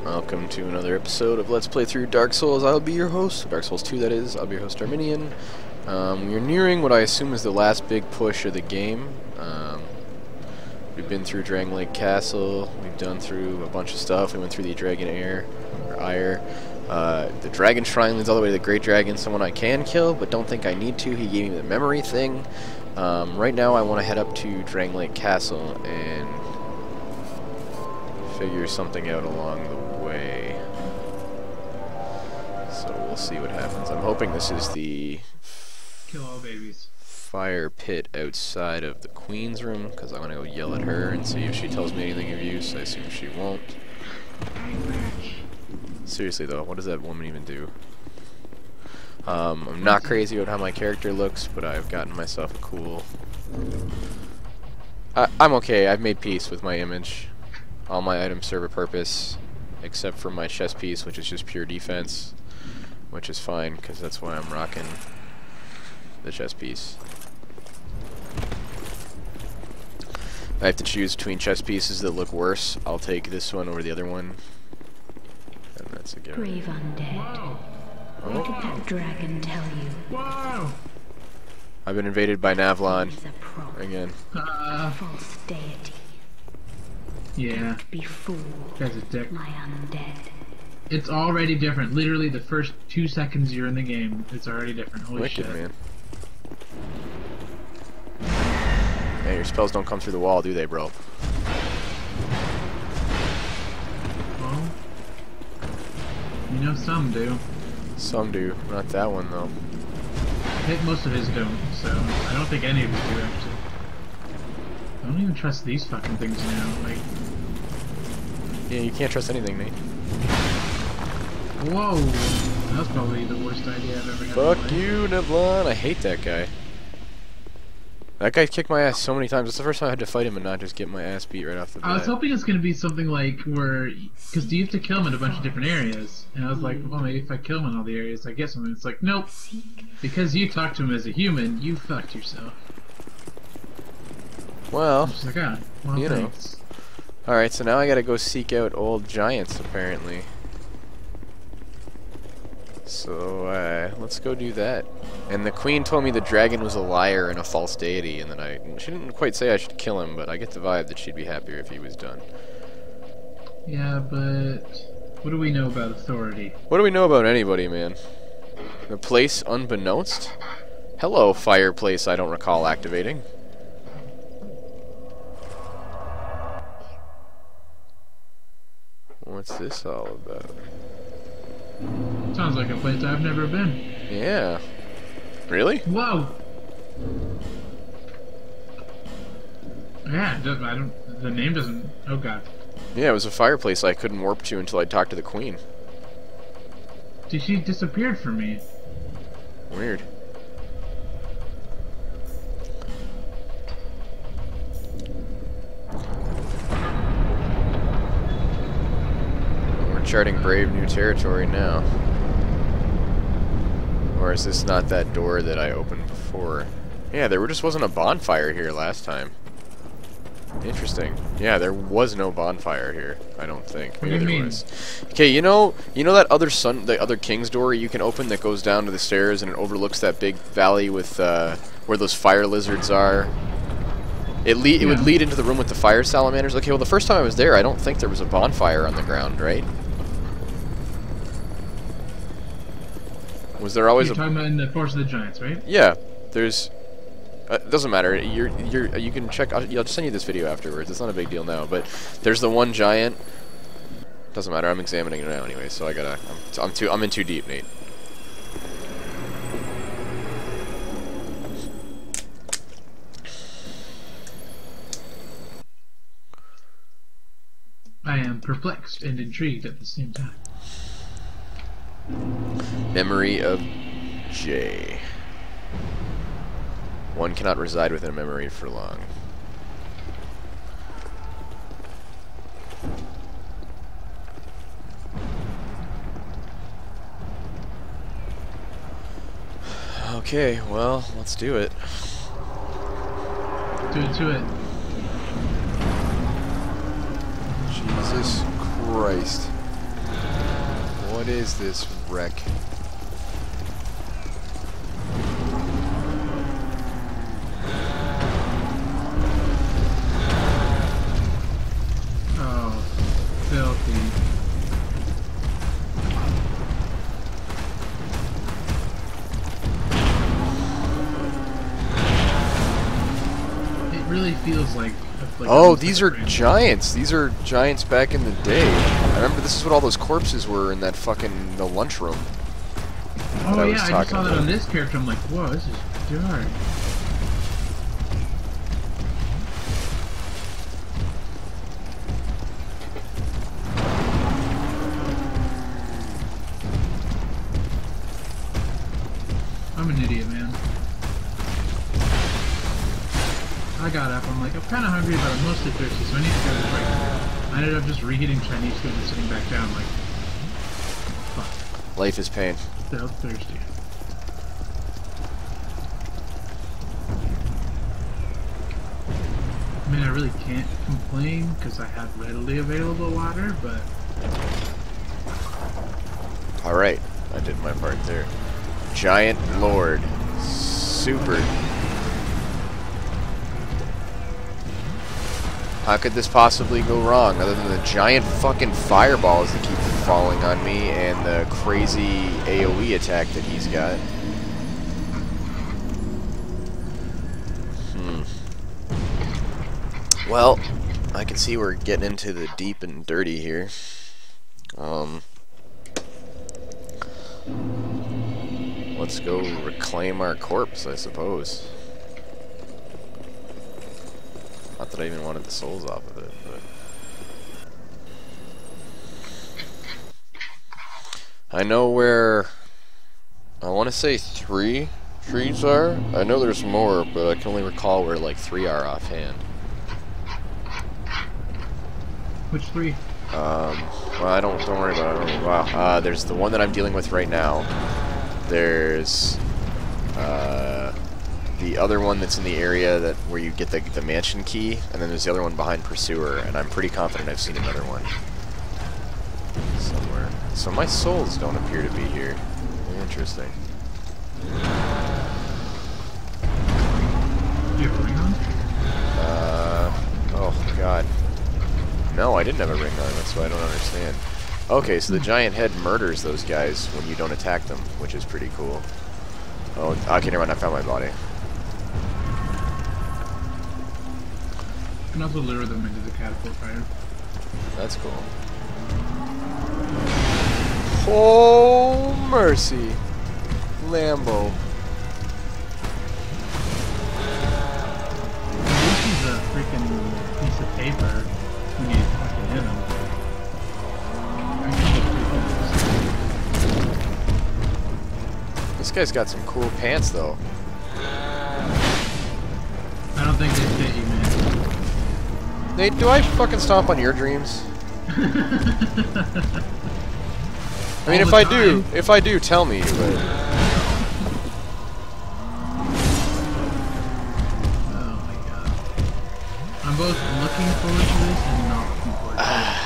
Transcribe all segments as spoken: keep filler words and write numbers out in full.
Welcome to another episode of Let's Play Through Dark Souls. I'll be your host, Dark Souls two that is. I'll be your host, Arminian. Um, we're nearing what I assume is the last big push of the game. Um, we've been through Dragon Lake Castle, we've done through a bunch of stuff, we went through the Dragon Air, or Ire. Uh, the Dragon Shrine leads all the way to the Great Dragon, someone I can kill, but don't think I need to. He gave me the memory thing. Um, right now I want to head up to Dragon Lake Castle and figure something out along the way. So we'll see what happens. I'm hoping this is the Kill all babies. fire pit outside of the Queen's room, because I want to go yell at her and see if she tells me anything of use. I assume she won't. Seriously though, what does that woman even do? Um, I'm not crazy about how my character looks, but I've gotten myself a cool... I I'm okay, I've made peace with my image. All my items serve a purpose, except for my chest piece, which is just pure defense, which is fine, because that's why I'm rocking the chest piece. If I have to choose between chest pieces that look worse, I'll take this one over the other one. And that's a given. Brave undead. Wow. Oh. What did that dragon tell you? Wow. I've been invaded by Navlon He's a prop, again. Uh, false deity. yeah. Be fooled, Guy's a dick. my undead. It's already different. Literally, the first two seconds you're in the game, it's already different. Holy Wicked, shit. man. Hey, your spells don't come through the wall, do they, bro? Well, you know some do. Some do. Not that one, though. I think most of his don't, so I don't think any of his do, actually. I don't even trust these fucking things now. Like, Yeah, you can't trust anything, Nate. whoa. That's probably the worst idea I've ever had. Fuck in my life. you, Navlon. I hate that guy. That guy kicked my ass so many times. It's the first time I had to fight him and not just get my ass beat right off the bat. I was hoping it's going to be something like where, because you have to kill him in a bunch of different areas, and I was like, well, maybe if I kill him in all the areas, I get something. It's like, nope, because you talked to him as a human, you fucked yourself. Well, I'm just like, ah, well, you know. thanks. alright, so now I gotta go seek out old giants, apparently. So, uh, let's go do that. And the queen told me the dragon was a liar and a false deity, and then I... She didn't quite say I should kill him, but I get the vibe that she'd be happier if he was done. Yeah, but what do we know about authority? What do we know about anybody, man? The place unbeknownst? Hello, fireplace I don't recall activating. What's this all about? Sounds like a place I've never been. Yeah. Really? Whoa! Yeah, it doesn't- I don't. The name doesn't. Oh god. Yeah, it was a fireplace I couldn't warp to until I talked to the queen. Dude, she disappeared from me. Weird. We're charting brave new territory now. Or is this not that door that I opened before? Yeah, there just wasn't a bonfire here last time. Interesting. Yeah, there was no bonfire here. I don't think. What do Maybe you there mean? was. Okay, you know, you know that other sun, the other king's door you can open that goes down to the stairs and it overlooks that big valley with uh, where those fire lizards are. It le it would Yeah. lead into the room with the fire salamanders. Okay, well the first time I was there, I don't think there was a bonfire on the ground, right? Was there always You're a? talking about in the Force of the Giants, right? Yeah, there's. Uh, it doesn't matter. You're you're you can check. I'll, I'll just send you this video afterwards. It's not a big deal now. But there's the one giant. Doesn't matter. I'm examining it now anyway. So I gotta. I'm, I'm too. I'm in too deep, Nate. I am perplexed and intrigued at the same time. Memory of J. One cannot reside within a memory for long. Okay, well, let's do it. Do it to it. Jesus Christ. What is this wreck? Oh, filthy. It really feels like. like Oh, almost these like are a random- giants. These are giants back in the day. I remember this is what all those corpses were in that fucking the lunchroom. Oh I yeah, was I just talking saw that about. on this character. I'm like, whoa, this is dark. I'm an idiot, man. I got up. I'm like, I'm kind of hungry, but I'm mostly thirsty, so I need to go to the break. I ended up just reheating Chinese food and sitting back down. Like, fuck, Life is pain. so thirsty. I mean, I really can't complain because I have readily available water, but Alright, I did my part there. Giant Lord. Super. How could this possibly go wrong other than the giant fucking fireballs that keep falling on me and the crazy AoE attack that he's got? Hmm. Well, I can see we're getting into the deep and dirty here. Um... Let's go reclaim our corpse, I suppose. Not that I even wanted the souls off of it, but... I know where... I want to say three trees are. I know there's more, but I can only recall where like three are offhand. which three? Um, well, I don't, don't worry about it. I don't, wow. Uh, there's the one that I'm dealing with right now. There's uh, the other one that's in the area that where you get the, the mansion key, and then there's the other one behind Pursuer, and I'm pretty confident I've seen another one somewhere. So my souls don't appear to be here. Interesting. Do you have a ring on? Uh, oh god. No, I didn't have a ring on, that's why I don't understand. Okay, so the giant head murders those guys when you don't attack them, which is pretty cool. Oh, okay, never mind, I found my body. You can also lure them into the catapult fire. That's cool. Oh, mercy. Lambo. This is a freaking piece of paper when you fucking hit him. This guy's got some cool pants, though. I don't think they fit you, man. Nate, do I fucking stomp on your dreams? I mean, All if the I do, time. if I do, tell me. But Oh my god. I'm both looking forward to this and not looking forward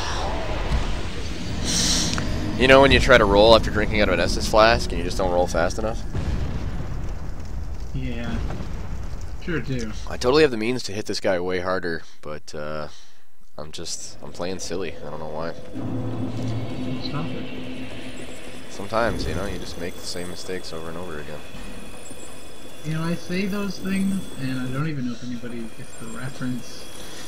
to it. you know when you try to roll after drinking out of an Estus flask and you just don't roll fast enough? Yeah. Sure do. I totally have the means to hit this guy way harder, but uh, I'm just, I'm playing silly. I don't know why. Stop it. Sometimes, you know, you just make the same mistakes over and over again. You know, I say those things, and I don't even know if anybody gets the reference.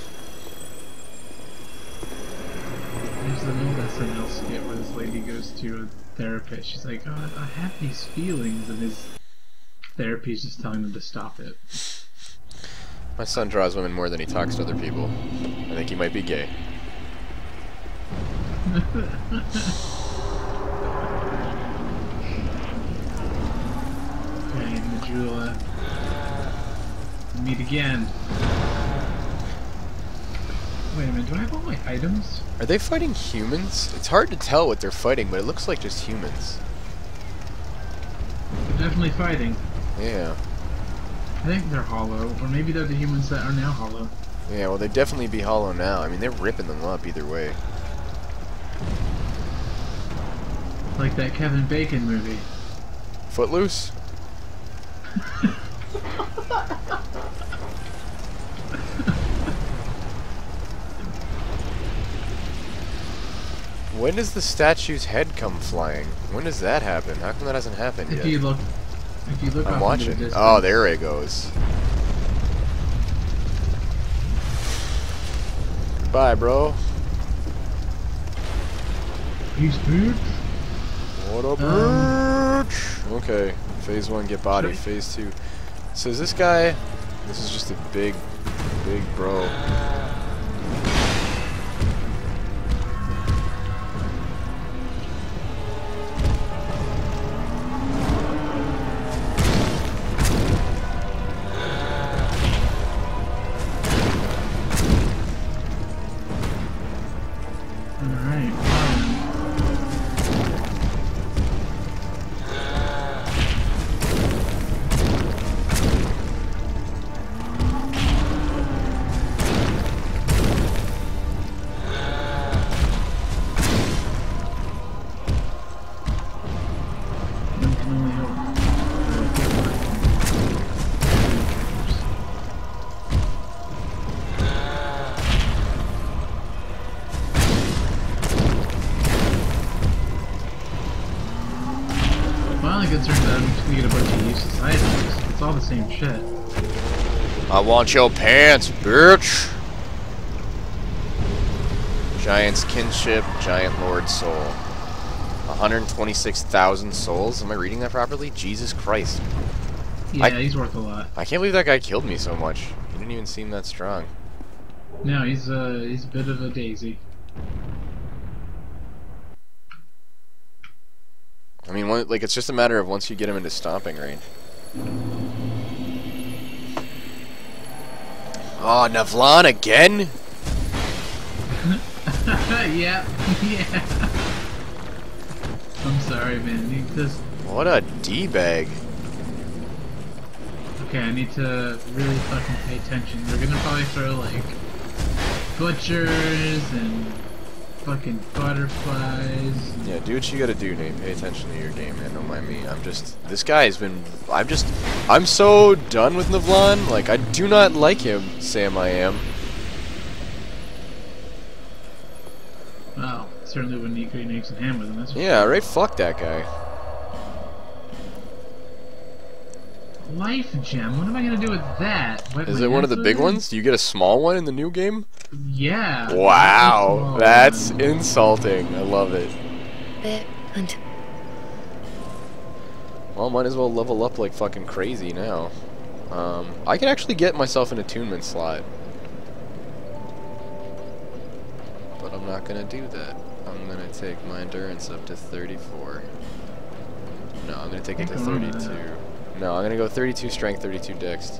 There's an old S N L skit where this lady goes to a therapist. She's like, oh, I have these feelings, and his therapy's just telling them to stop it. My son draws women more than he talks to other people. I think he might be gay. Okay, Majula. Meet again. Wait a minute, do I have all my items? Are they fighting humans? It's hard to tell what they're fighting, but it looks like just humans. They're definitely fighting. Yeah. I think they're hollow, or maybe they're the humans that are now hollow. Yeah, well, they'd definitely be hollow now. I mean, they're ripping them up either way. Like that Kevin Bacon movie. Footloose? When does the statue's head come flying? When does that happen? How come that hasn't happened If yet? you look, if you look I'm off watching. into the distance, Oh, there it goes. Bye, bro. Peace, bitch. What up, Um, bitch? Okay, phase one, get body. Sure. Phase two. So is this guy? This is just a big, big bro. Alright. One can only hope. Finally gets turned out we get a bunch of useless items. It's all the same shit. I want your pants, bitch. Giant's kinship, giant lord soul. one hundred twenty-six thousand souls. Am I reading that properly? Jesus Christ. Yeah, I- he's worth a lot. I can't believe that guy killed me so much. He didn't even seem that strong. No, he's uh he's a bit of a daisy. I mean, one, like, it's just a matter of once you get him into stomping range. Oh, Navlan again? yeah, yeah. I'm sorry, man. You just What a D-bag. okay. I need to really fucking pay attention. We're gonna probably throw like butchers and fucking butterflies. Yeah, do what you gotta do, Nate. Pay attention to your game, man. Don't mind me. I'm just... This guy has been... I'm just... I'm so done with Navlan. Like, I do not like him, Sam I am. Well, certainly wouldn't eat green eggs and ham with him. That's for Yeah, right? Fuck that guy. Life gem. What am I gonna do with that? Wipe Is my it one of hands the with big it? ones? Do you get a small one in the new game? Yeah. Wow. That's That's insulting. I love it. Well, might as well level up like fucking crazy now. Um, I can actually get myself an attunement slot. But I'm not gonna do that. I'm gonna take my endurance up to thirty-four. No, I'm gonna take it to Ain't going thirty-two. to No, I'm gonna go thirty-two strength, thirty-two dex.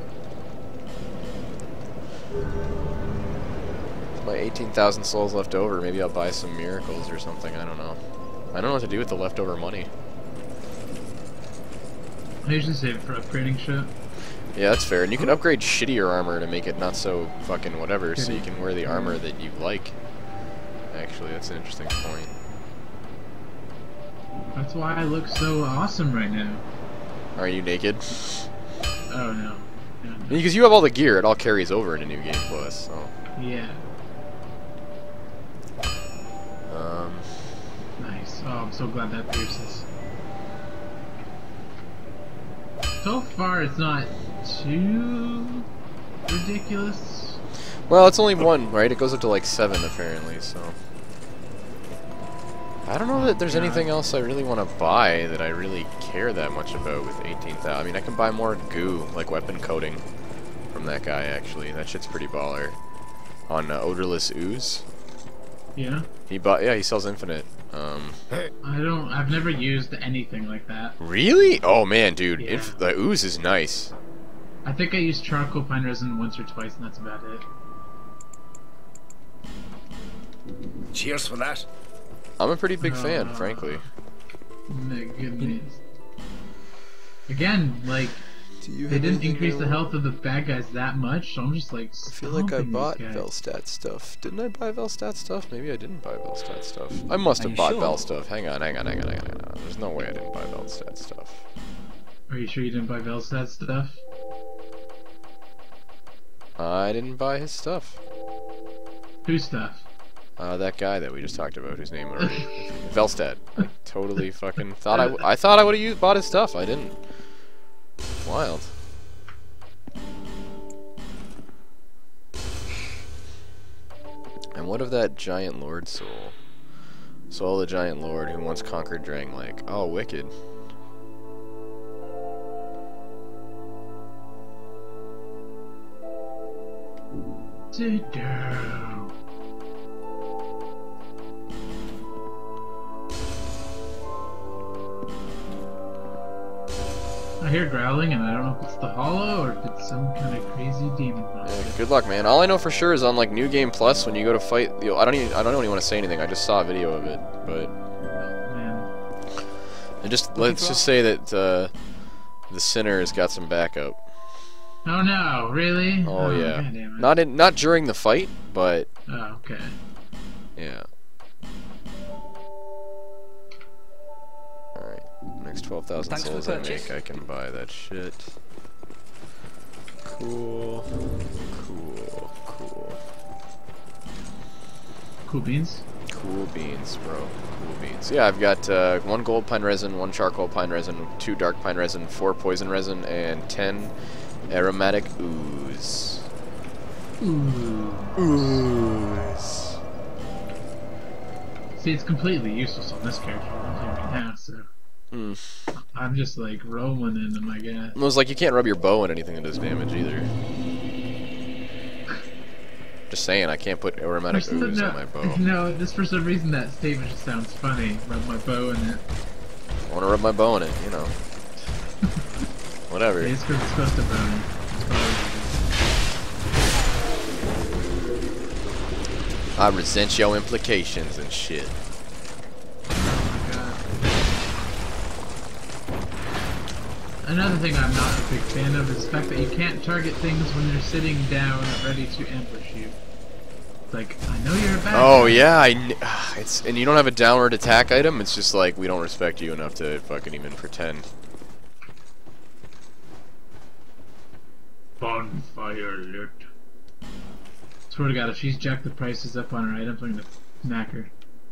My eighteen thousand souls left over. Maybe I'll buy some miracles or something. I don't know. I don't know what to do with the leftover money. I usually save it for upgrading shit. Yeah, that's fair. And you can upgrade shittier armor to make it not so fucking whatever, so you can wear the armor that you like. Actually, that's an interesting point. That's why I look so awesome right now. Are you naked? Oh no. No, no. Because you have all the gear, it all carries over into New Game Plus, so... Yeah. Um... Nice. Oh, I'm so glad that pierces. So far, it's not too ridiculous. Well, it's only one, right? It goes up to like seven, apparently, so... I don't know that there's God. anything else I really want to buy that I really care that much about with eighteen thousand. I mean, I can buy more goo, like weapon coating, from that guy, actually. That shit's pretty baller. On uh, Odorless Ooze. Yeah. He bought, yeah, he sells infinite. Um, I don't. I've never used anything like that. really? Oh man, dude, Yeah. Inf the Ooze is nice. I think I used charcoal pine resin once or twice, and that's about it. Cheers for that. I'm a pretty big fan, Uh, frankly. My goodness. Again, like, Do you They have didn't anything increase you the want? health of the bad guys that much, so I'm just like. I feel like I stomping these bought guys. Velstadt stuff. Didn't I buy Velstadt stuff? Maybe I didn't buy Velstadt stuff. I must Are have you bought sure? Vel stuff. Hang on, hang on, hang on, hang on, hang on. There's no way I didn't buy Velstadt stuff. Are you sure you didn't buy Velstad stuff? I didn't buy his stuff. Whose stuff? Uh, that guy that we just talked about, whose name already. Velstadt. I totally fucking thought I, w I thought I would have used bought his stuff. I didn't. Wild. And what of that giant lord soul? Soul of the giant lord who once conquered Drangleic. Oh, wicked. Sit down. I hear growling, and I don't know if it's the hollow or if it's some kind of crazy demon monster. Yeah, good luck, man. All I know for sure is on like New Game Plus when you go to fight. You know, I don't even. I don't even want to say anything. I just saw a video of it, but Oh, man. and just let's just say that uh, the sinner has got some backup. Oh no, really? Oh, yeah. God damn it. Not in, not during the fight, but Oh, okay. yeah. All right, next twelve thousand Thanks for the souls I purchase. make, I can buy that shit. Cool, cool, cool. Cool beans. Cool beans, bro. Cool beans. Yeah, I've got uh, one gold pine resin, one charcoal pine resin, two dark pine resin, four poison resin, and ten aromatic ooze. Ooh. Ooze. See, it's completely useless on this character right now, so Mm. I'm just like rolling into my gas. It was like you can't rub your bow in anything that does damage either. Just saying, I can't put aromatic For some- ooze no, on my bow. no, just for some reason that statement just sounds funny. Rub my bow in it. I want to rub my bow in it, you know. Whatever. It's because it's supposed to burn. I resent your implications and shit. Another thing I'm not a big fan of is the fact that you can't target things when you're sitting down ready to ambush you. It's like, I know you're a bad Oh guy. yeah, I kn it's and you don't have a downward attack item. It's just like we don't respect you enough to fucking even pretend. Bonfire lit. Swear to God, if she's jacked the prices up on her items, I'm gonna smack her.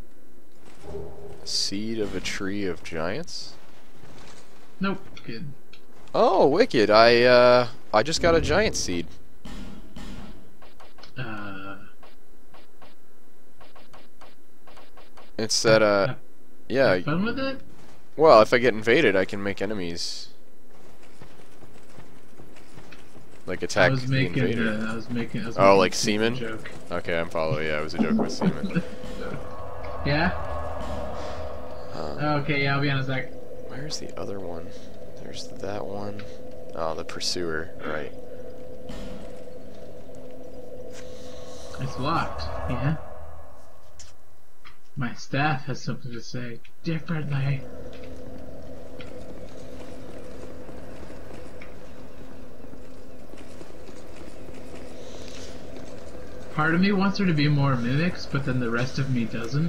Seed of a tree of giants. Nope, kid. Oh, wicked! I uh, I just got a giant seed. Uh, It's that uh, yeah. have fun with it? Well, if I get invaded, I can make enemies like attack I was the making, invader. uh, I was making, I was Oh, making like a semen? joke. Okay, I'm following. Yeah, it was a joke with semen. Yeah? Um, Okay, yeah, I'll be honest, like, Where's the other one? There's that one. Oh, the pursuer. Right. it's locked. Yeah? My staff has something to say differently. Part of me wants there to be more mimics, but then the rest of me doesn't.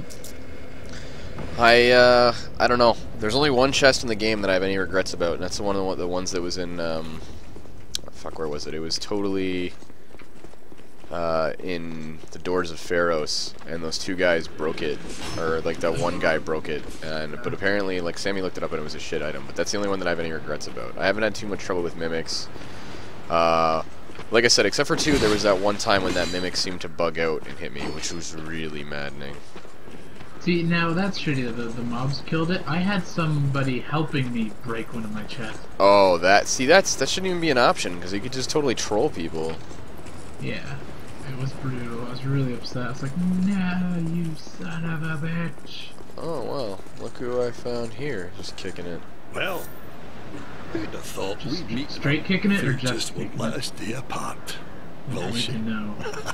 I uh, I don't know. There's only one chest in the game that I have any regrets about, and that's the one of the, the ones that was in um, fuck, where was it? It was totally uh, in the Doors of Pharos, and those two guys broke it, or like that one guy broke it, and but apparently like Sammy looked it up and it was a shit item. But that's the only one that I have any regrets about. I haven't had too much trouble with mimics. Uh, like I said, except for two, there was that one time when that mimic seemed to bug out and hit me, which was really maddening. See, now that's shitty that the, the mobs killed it. I had somebody helping me break one of my chests. Oh, that see, that's that shouldn't even be an option because you could just totally troll people. Yeah, it was brutal. I was really upset. I was like, no, you son of a bitch. Oh well, look who I found here, just kicking it. Well, who'd have thought Just we'd meet? straight kicking it or Fate just just won't kicking let it? us stay apart. I Will need she? to know.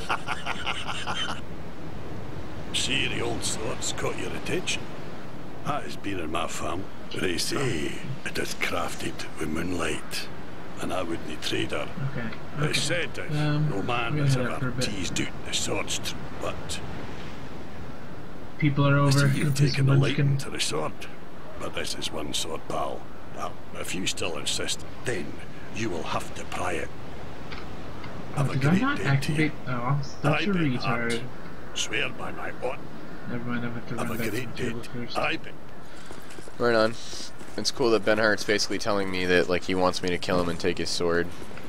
See, the old sword's caught your attention. That has been in my family. They say it is crafted with moonlight. and I wouldn't trade her. Okay. They okay. said that Um, no man we're has gonna head out for a ever bit. teased out the swords, tr- but People are I over. see you've This taken a liking munchkin. to the sword. But this is one sword, pal. Now, if you still insist, then you will have to pry it. Have a Did I great not day to activate? you. Oh, I'm such I a bet not. retard. Swear by my what? Never mind, I have to Have run a back to the great day. table first. I bet. Right on. It's cool that Benhart's basically telling me that like he wants me to kill him and take his sword.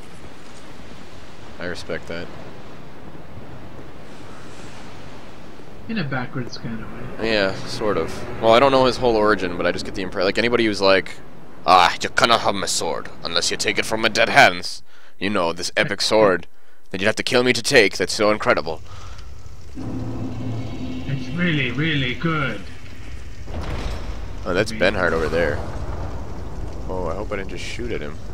I respect that. In a backwards kind of way. Yeah, sort of. Well, I don't know his whole origin, but I just get the impression. Like anybody who's like, ah, you cannot have my sword unless you take it from my dead hands. You know, this epic sword that you'd have to kill me to take. That's so incredible. It's really, really good. Oh, that's Benhart over there. Oh, I hope I didn't just shoot at him.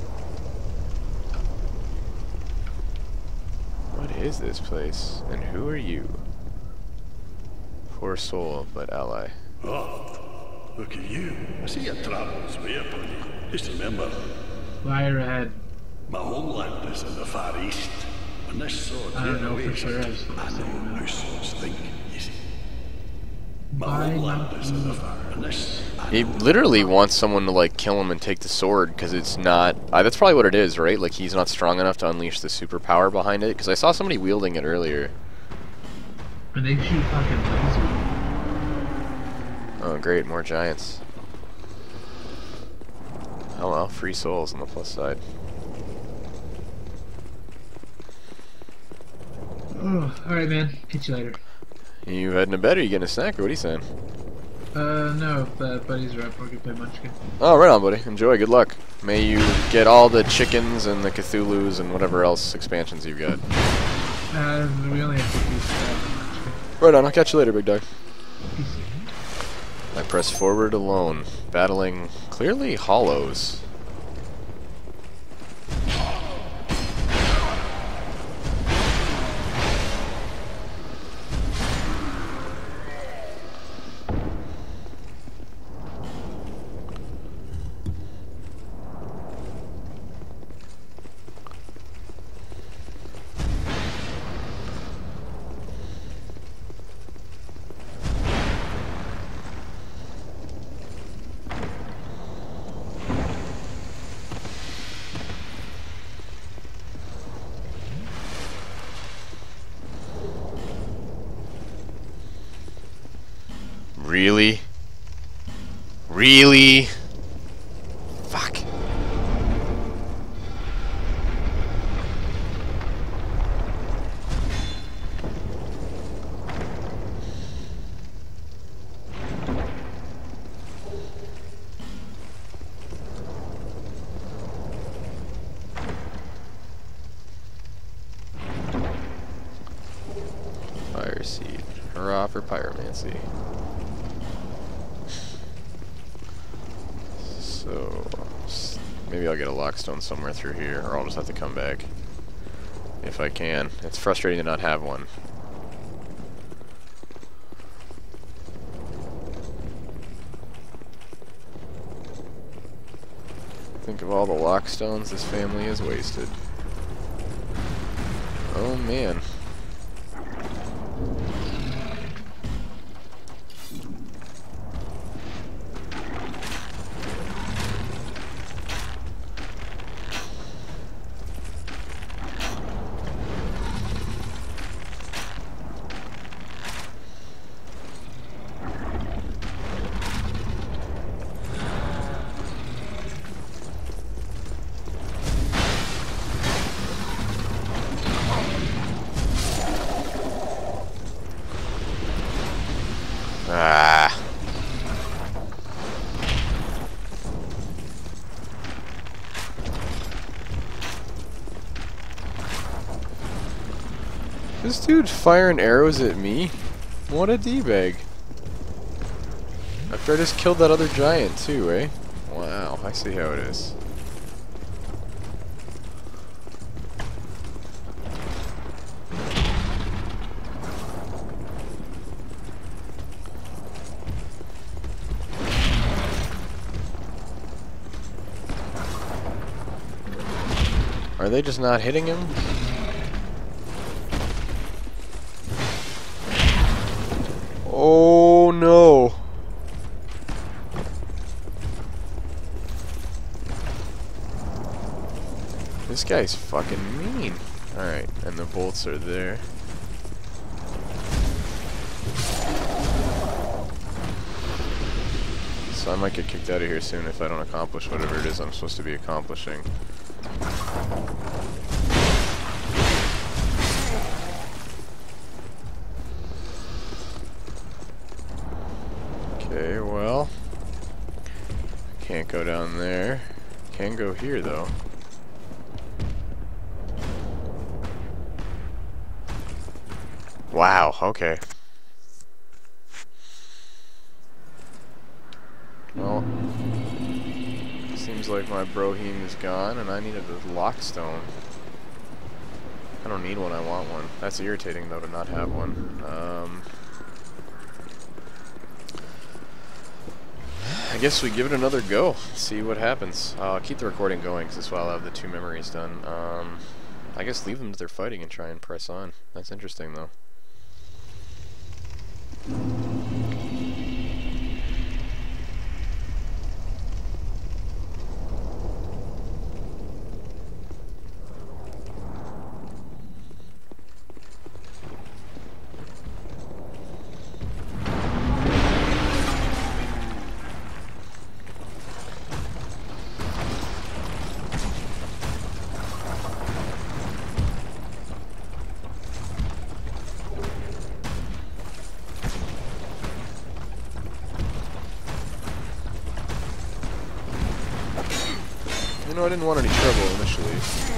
What is this place? And who are you? Poor soul, but ally. Oh, look at you. I see your travels way up on you. Just remember, Fire ahead. my homeland is in the Far East. And this sword I don't here know for awaits sure, it. I just I know wanna say how swords think, you see. My Buy homeland is in the monkey. Far and this I He know. literally wants someone to like kill him and take the sword because it's not. Uh, that's probably what it is, right? Like he's not strong enough to unleash the superpower behind it. Because I saw somebody wielding it earlier. And they shoot fucking laser. Oh, great, more giants. Oh well, free souls on the plus side. Oh, alright, man. Catch you later. You heading to bed or you getting a snack or what are you saying? Uh, no, the buddies are up. We're gonna play Munchkin. Oh, right on, buddy. Enjoy. Good luck. May you get all the chickens and the Cthulhu's and whatever else expansions you've got. Uh, we only have to do uh, Munchkin. Right on. I'll catch you later, big dog. Peace. I press forward alone, battling clearly hollows. Really? Really? Fuck. Fire seed. Hurrah for pyromancy. So, s- maybe I'll get a lockstone somewhere through here, or I'll just have to come back. If I can. It's frustrating to not have one. Think of all the lockstones this family has wasted. Oh man. Ah. This dude firing arrows at me? What a D-bag. After I just killed that other giant too, eh? Wow, I see how it is. Are they just not hitting him? Oh no! This guy's fucking mean. Alright, and the bolts are there. So I might get kicked out of here soon if I don't accomplish whatever it is I'm supposed to be accomplishing. Okay, well, can't go down there. Can go here though. Wow, okay. Well, seems like my Brohim is gone and I needed a lockstone. I don't need one, I want one. That's irritating though to not have one. Um, I guess we give it another go, see what happens. I'll keep the recording going because this while I'll have the two memories done. Um, I guess leave them to their fighting and try and press on. That's interesting though. You know, I didn't want any trouble initially.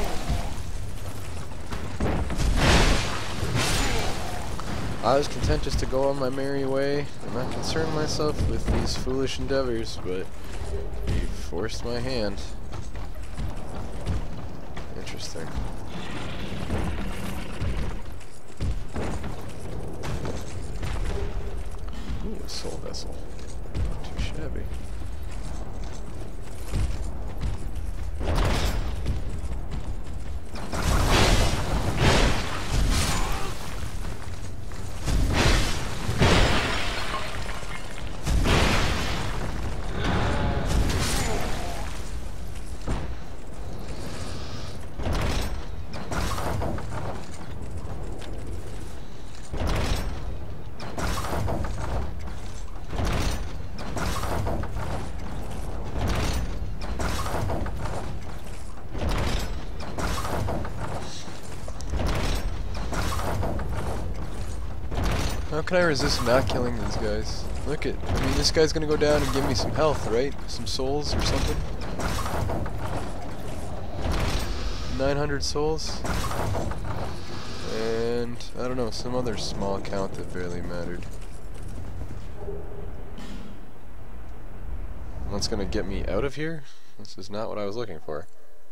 I was content just to go on my merry way and not concern myself with these foolish endeavors, but he forced my hand. Interesting. Ooh, a soul vessel. Not too shabby. How can I resist not killing these guys? Look at, I mean, this guy's gonna go down and give me some health, right? Some souls or something? nine hundred souls? And, I don't know, some other small count that barely mattered. What's gonna get me out of here? This is not what I was looking for.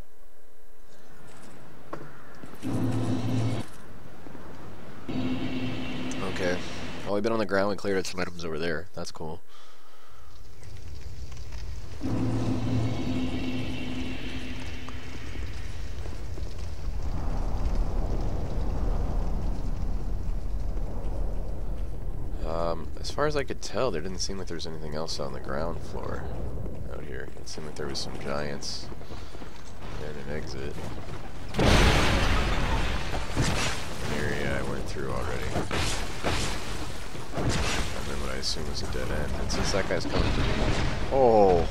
Okay. Well, we've been on the ground, we cleared out some items over there. That's cool. Um, as far as I could tell, there didn't seem like there was anything else on the ground floor out here. It seemed like there was some giants and an exit. An area I went through already. And then what I assume was a dead end. And since that guy's coming to me... Oh!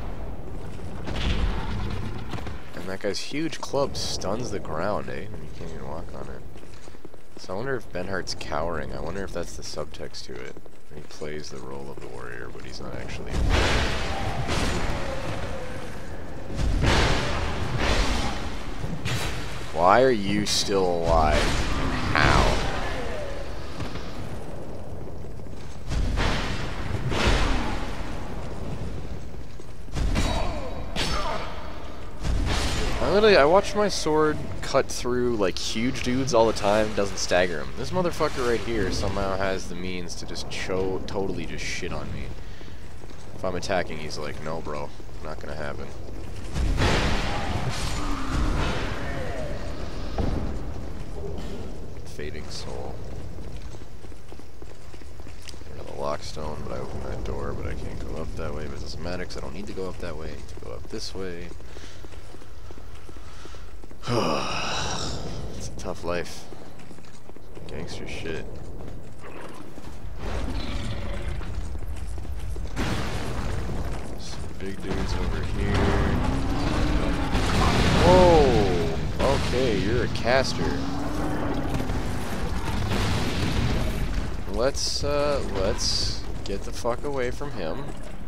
And that guy's huge club stuns the ground, eh? And you can't even walk on it. So I wonder if Benhart's cowering. I wonder if that's the subtext to it. He plays the role of the warrior, but he's not actually... Why are you still alive? How? I literally, I watch my sword cut through like huge dudes all the time, doesn't stagger him. This motherfucker right here somehow has the means to just cho totally just shit on me. If I'm attacking, he's like, no bro, not gonna happen. Fading Soul. I got a Lockstone, but I opened that door, but I can't go up that way, but it doesn't matter because I don't need to go up that way. I need to go up this way. It's a tough life. Gangster shit. Some big dudes over here. Whoa! Okay, you're a caster. Let's, uh, let's get the fuck away from him.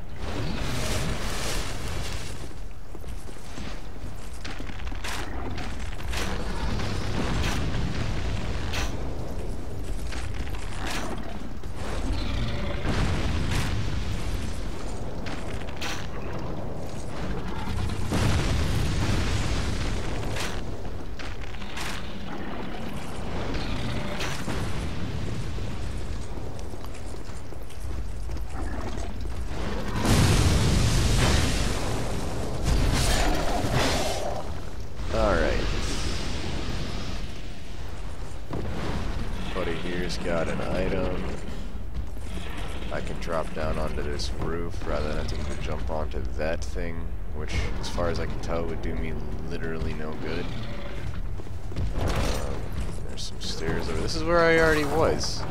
Got an item. I can drop down onto this roof rather than having to jump onto that thing, which, as far as I can tell, would do me literally no good. Um, there's some stairs over. This is where I already was.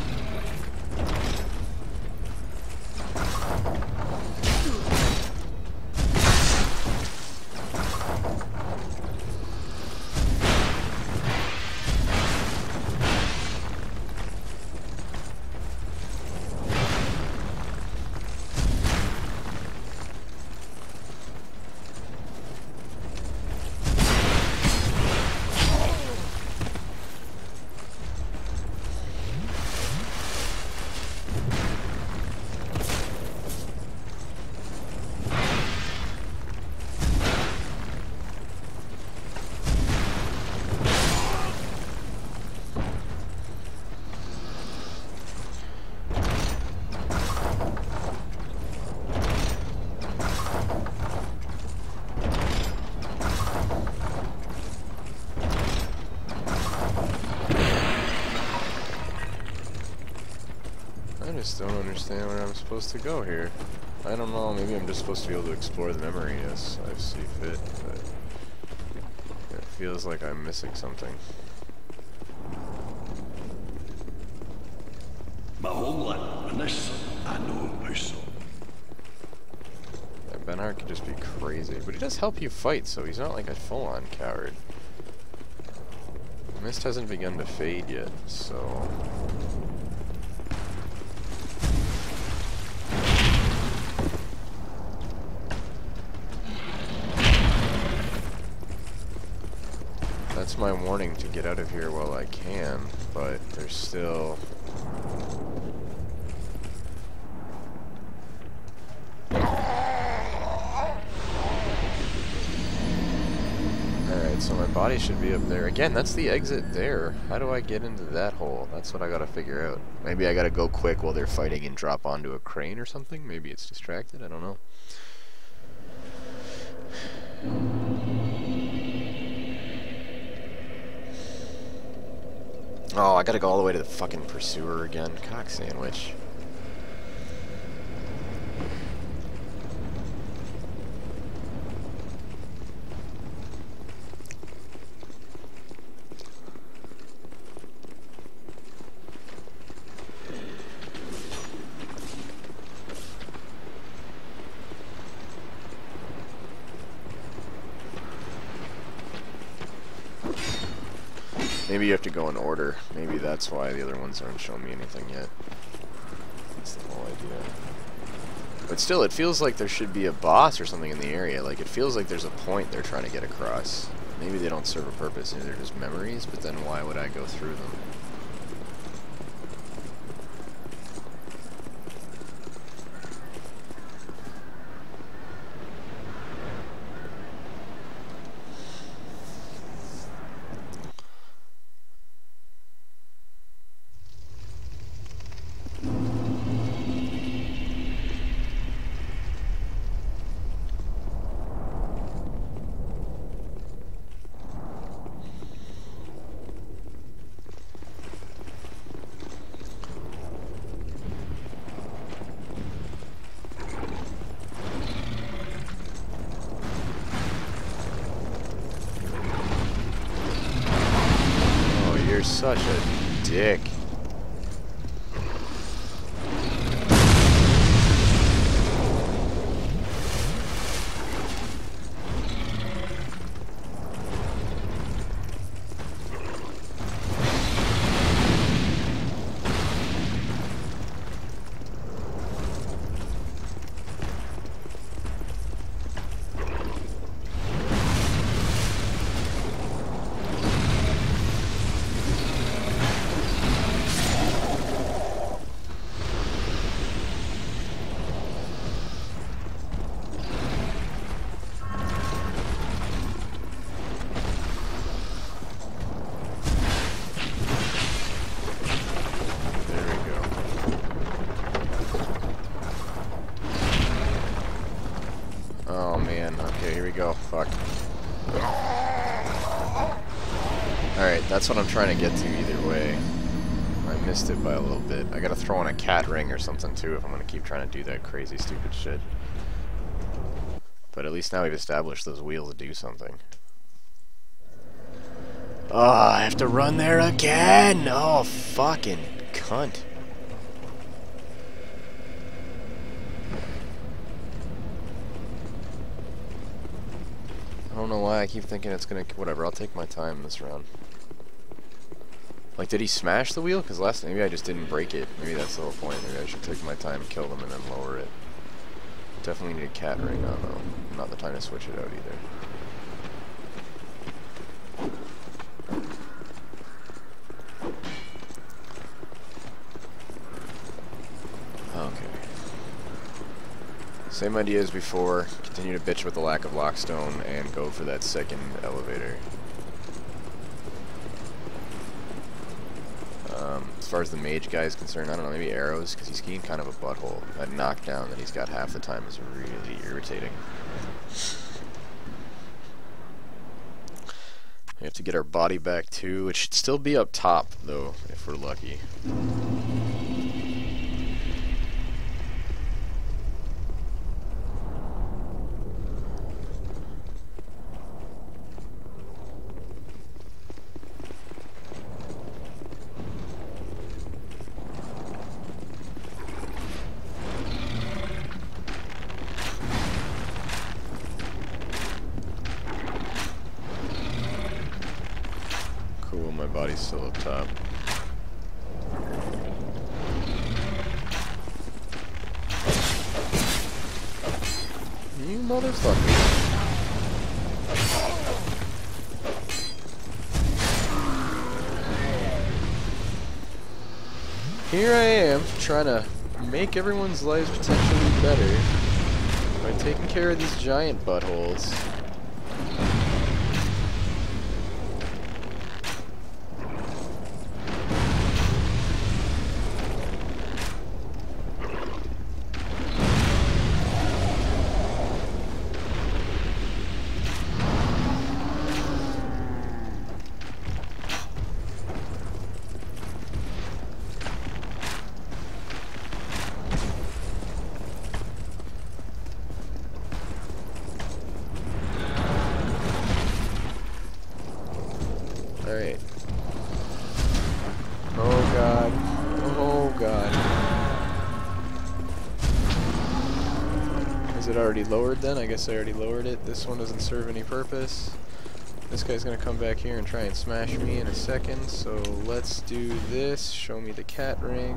I just don't understand where I'm supposed to go here. I don't know, maybe I'm just supposed to be able to explore the memory as I see fit, but it feels like I'm missing something. My homeland, and this I know how so. Yeah, Benhart could just be crazy, but he does help you fight, so he's not like a full-on coward. Mist hasn't begun to fade yet, so... That's my warning to get out of here while I can, but there's still... Alright, so my body should be up there. Again, that's the exit there. How do I get into that hole? That's what I gotta figure out. Maybe I gotta go quick while they're fighting and drop onto a crane or something? Maybe it's distracted, I don't know. Oh, I gotta go all the way to the fucking pursuer again. Cock sandwich. Maybe you have to go in order. Maybe that's why the other ones aren't showing me anything yet. That's the whole idea. But still, it feels like there should be a boss or something in the area. Like, it feels like there's a point they're trying to get across. Maybe they don't serve a purpose, maybe they're just memories, but then why would I go through them? such a dick. Oh man, okay, here we go. Fuck. Alright, that's what I'm trying to get to either way. I missed it by a little bit. I gotta throw in a cat ring or something too if I'm gonna keep trying to do that crazy stupid shit. But at least now we've established those wheels do something. Oh, I have to run there again! Oh, fucking cunt. I don't know why I keep thinking it's gonna... Whatever, I'll take my time this round. Like, did he smash the wheel? Because last... Maybe I just didn't break it. Maybe that's the whole point. Maybe I should take my time, kill them, and then lower it. Definitely need a cat ring. I don't know. Not the time to switch it out either. Okay. Same idea as before. Continue to bitch with the lack of lockstone and go for that second elevator. Um, as far as the mage guy is concerned, I don't know, maybe arrows, because he's getting kind of a butthole. That knockdown that he's got half the time is really irritating. We have to get our body back too. It should still be up top, though, if we're lucky. Cool, my body's still up top. You motherfucker. Here I am, trying to make everyone's lives potentially better by taking care of these giant buttholes. Alright. Oh god. Oh god. Is it already lowered then? I guess I already lowered it. This one doesn't serve any purpose. This guy's gonna come back here and try and smash me in a second, so let's do this. Show me the cat ring.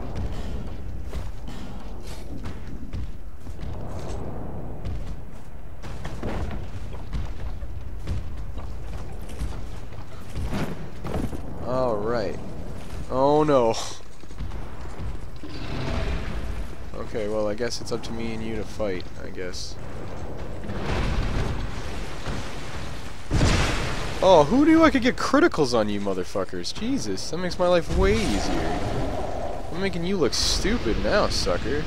Alright. Oh no. Okay, well I guess it's up to me and you to fight, I guess. Oh, who knew I could get criticals on you motherfuckers? Jesus, that makes my life way easier. I'm making you look stupid now, sucker.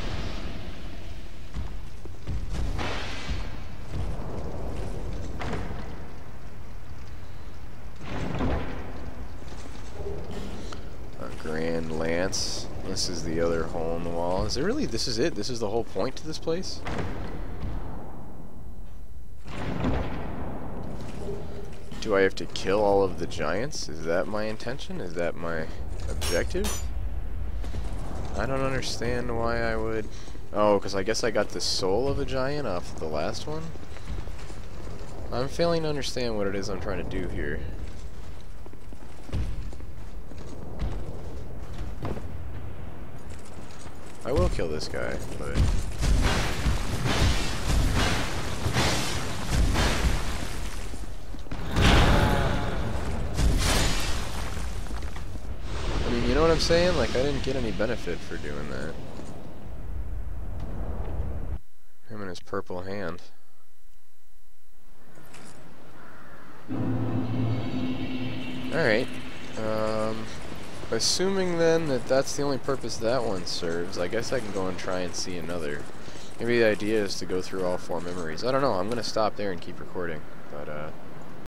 Grand Lance. This is the other hole in the wall. Is it really? This is it? This is the whole point to this place? Do I have to kill all of the giants? Is that my intention? Is that my objective? I don't understand why I would... Oh, because I guess I got the soul of a giant off the last one? I'm failing to understand what it is I'm trying to do here. I will kill this guy, but... I mean, you know what I'm saying? Like, I didn't get any benefit for doing that. Him and his purple hand. Alright. Um, assuming then that that's the only purpose that one serves, I guess I can go and try and see another. Maybe the idea is to go through all four memories. I don't know. I'm going to stop there and keep recording. But, uh...